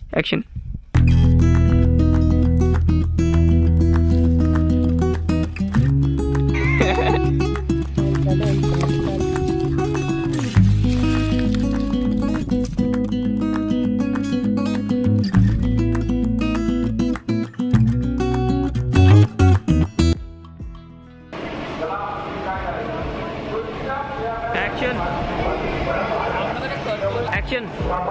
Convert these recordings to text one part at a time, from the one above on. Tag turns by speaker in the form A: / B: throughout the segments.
A: Action. Action.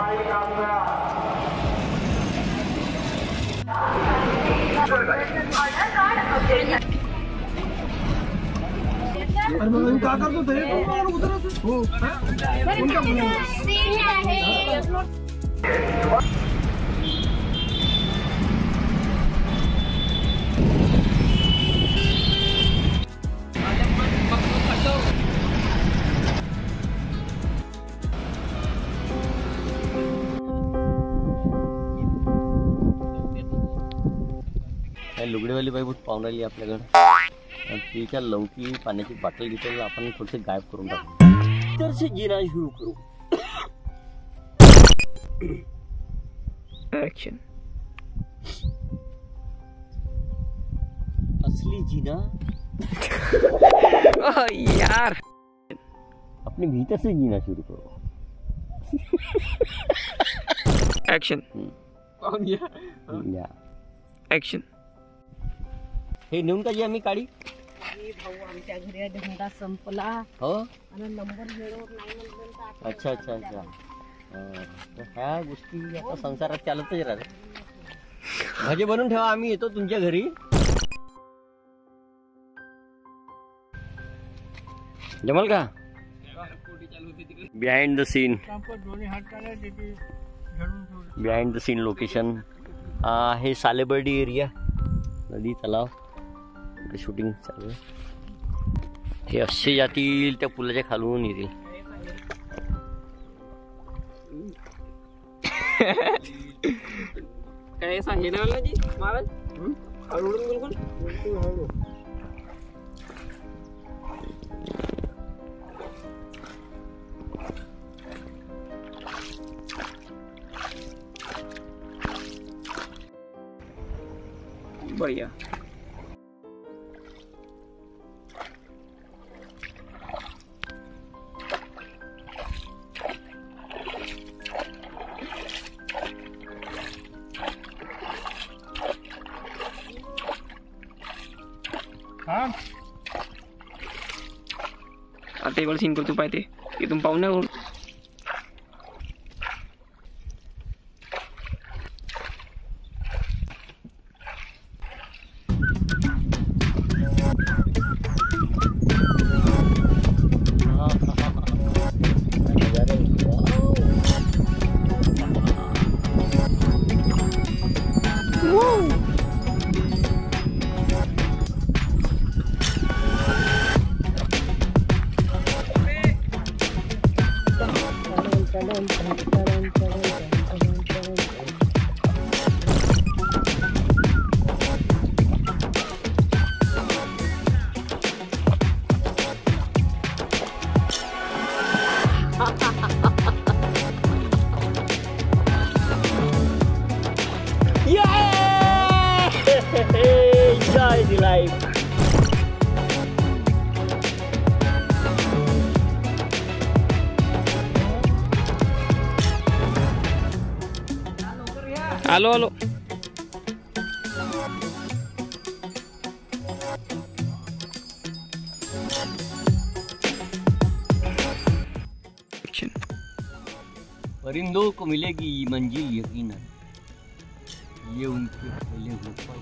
B: लुगडेवाली by बहुत पाहून राहिली आपल्याकडे, तिच्या लवकी पाण्याची बाटल घेतली आपण थोडेसे गायब करून टाकू, तर से जीना सुरू करू।
A: एक्शन।
B: असली जीना
A: यार,
B: अपने भीतर से जीना शुरू करो।
A: एक्शन। एक्शन।
B: हे नेऊन का जी आम्ही काढी
C: भाऊ आमच्या घरी धंदा संपला
B: हो
C: आणि नंबर वेळेवर नाही म्हणलं।
B: अच्छा अच्छा अच्छा, तर ह्या गोष्टी आता संसारात चालतच राहतात। भाजी बनवून ठेवा, आम्ही येतो तुमच्या घरी। जमल का? Behind the scene, behind the scene location हे सालेबर्डी एरिया, नदी तलाव, शूटिंग चालू आहे। हे असे जातील त्या पुलाच्या खालून येतील।
A: काय ऐसा हे ना जी महाराज हळूहळू बिल्कुल हळू। बढ़िया। हाँ टेबल सीन करतो पाहिजे की तुम पाहुणे हो।
B: Enjoy the life.
A: Halo halo.
B: परिंदों को मिलेगी मंजिल यकीनन, ये उनके पहले ऊपर।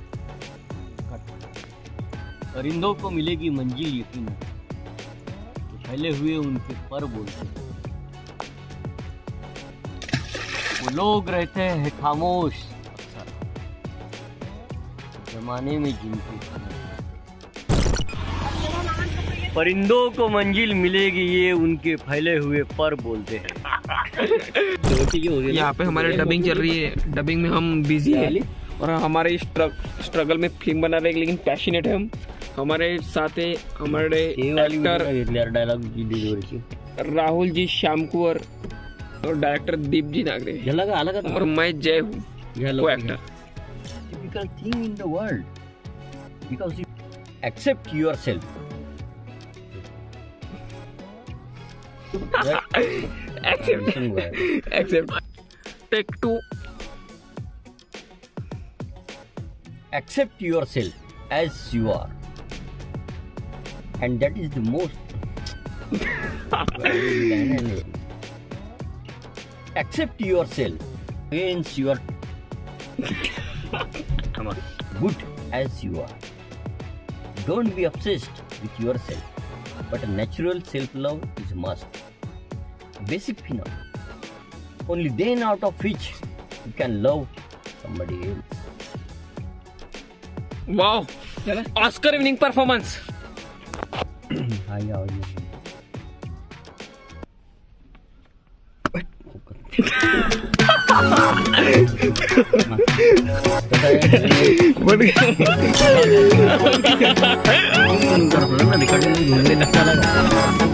B: परिंदों को मिलेगी मंजिल यकीनन, फैले हुए उनके पर बोलते हैं। वो लोग रहते हैं खामोश अक्सर, जमाने में जिनके परिंदों को मंजिल मिलेगी, ये उनके फैले हुए पर बोलते हैं।
A: यहाँ पे हमारे डबिंग चल रही है, डबिंग में हम बिजी है और हमारे स्ट्रगल में फिल्म बना रहे हैं, लेकिन पैशनेट है हम। हमारे साथ है हमारे एक्टर
B: डायलॉग
A: राहुल जी श्याम कुंवर, और डायरेक्टर दीप जी नागरे
B: झाला का आला का
A: और मैं जय हूँ को actor.
B: typical thing in the world because you accept yourself.
A: Accept. Take 2.
B: Accept yourself as you are, and that is the most accept yourself against your come on good as you are. Don't be obsessed with yourself, but a natural self-love is a must, basic phenomenon. Only then out of which you can love somebody else.
A: Wow, Oscar winning performance.
B: Recording